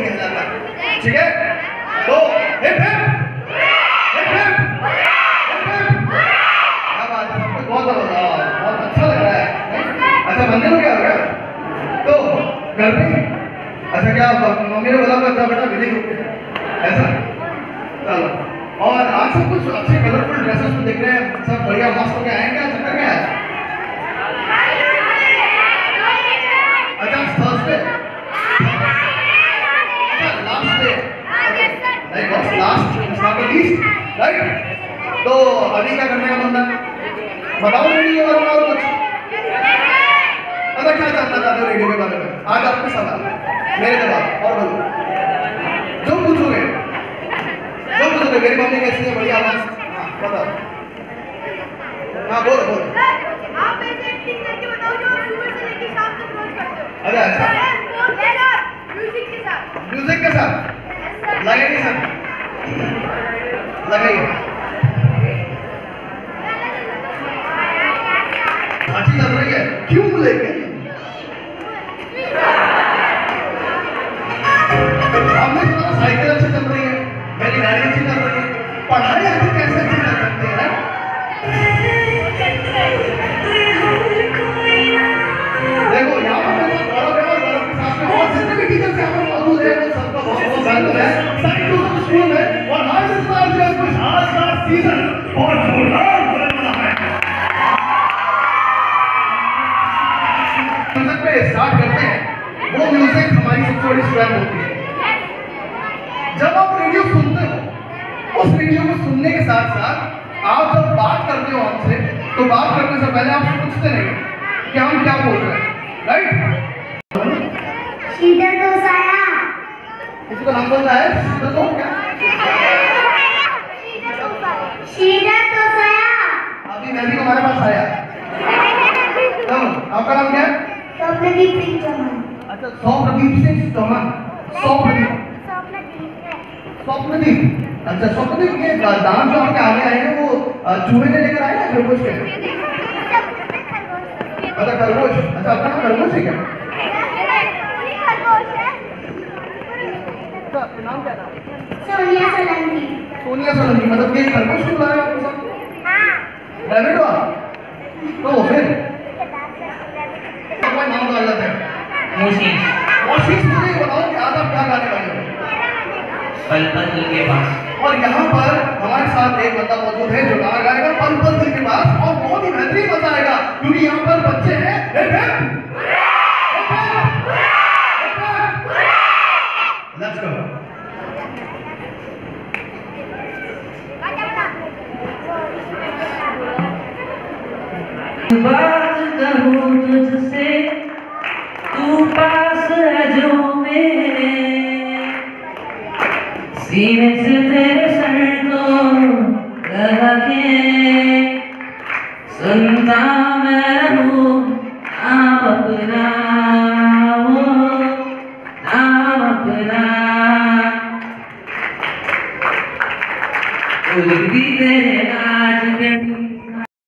कहलाता है। ठीक है, तो hip hip hip hip hip hip. क्या बात है, बहुत अच्छा लग रहा है। अच्छा मंदिर में क्या हो गया तो घर में? अच्छा क्या मम्मी ने बोला बच्चा बेटा विधि ऐसा? चलो, और आज सब कुछ अच्छे कलरफुल ड्रेसेस में देख रहे हैं, सब बढ़िया मस्त होके आए क्या? चक्कर क्या है? अच्छा थर्सडे, अच्छा लास्ट डे, नहीं बस last is not the least, right? तो अभी क्या करने का मन है बताओ रेडियो के बारे में और कुछ? अच्छा क्या जानना चाहते हो रेडियो के बारे में? आज आपके सवाल मेरे जवाब और बोलो जो पूछोगे मेरी मम्मी कैसी है? बढ़िया आवाज। हाँ बताओ, हाँ बोलो बोलो। आप ऐसे एक्टिंग करके बताओ जो सुबह से लेकर शाम तक रोज करते हो। अरे अच्छा, म्यूजिक के साथ। म्यूजिक के साथ लगाइए सर, लगाइए। अच्छी चल रही है, क्यों लेके? हमने सुना साइकिल अच्छी चल रही है, मेरी गाड़ी अच्छी चल रही है, पढ़ाई अच्छी कैसे अच्छी चल सकती है? देखो यहाँ पर गौरव है और गौरव के साथ में और जितने भी टीचर्स यहाँ पर मौजूद हैं वो सबका बहुत बहुत स्वागत है साइकिल स्कूल में। और आज इस बार जो कुछ आज का सीजन बहुत जोरदार होने वाला है। म्यूजिक पे स्टार्ट करते हैं, वो म्यूजिक हमारी सबसे बड़ी स्ट्रेंथ होती है। जब आप रेडियो सुनते हो, उस रेडियो को सुनने के साथ साथ आप जब बात करते हो हमसे, तो बात करने से पहले आप सोचते नहीं कि हम क्या बोल रहे हैं, राइट? शीतल दोसाया। किसी को नाम बोलना है? तो क्या? शीतल दोसाया। अभी मैं भी हमारे पास आया। तो आपका नाम क्या है? स्वप्नदीप सिंह चौहान। अच्छा स्वप्नदीप सिंह चौहान। स्वप्नदीप, स्वप्नदीप। अच्छा स्वप्नदीप, ये दांत जो आपके आगे आए हैं वो चूहे ने लेकर आए या खरगोश के? अच्छा खरगोश। अच्छा आपका नाम खरगोश है क्या? अच्छा नाम क्या था? सोनिया सोलंकी। सोनिया सोलंकी। मतलब ये खरगोश क्यों लाए आपके साथ? हाँ। रैबिट हुआ तो फिर कोई नाम डाल लेते हैं। मोशीश। मोशीश, मुझे बताओ कि आज आप क्या गाने वाले हो? पल पल दिल के पास। और यहाँ पर हमारे साथ एक बंदा मौजूद है जो गाना गाएगा पल पल दिल के पास, और बहुत ही बेहतरीन मजा आएगा क्योंकि यहाँ पर बच्चे हैं। Let's go. बात करूं तुझसे, तू पास है जो मेरे, सीने से तेरे सर को लगा के सुनता मैं रहूं नाम अपना, वो नाम अपना। उड़ती तेरे नाच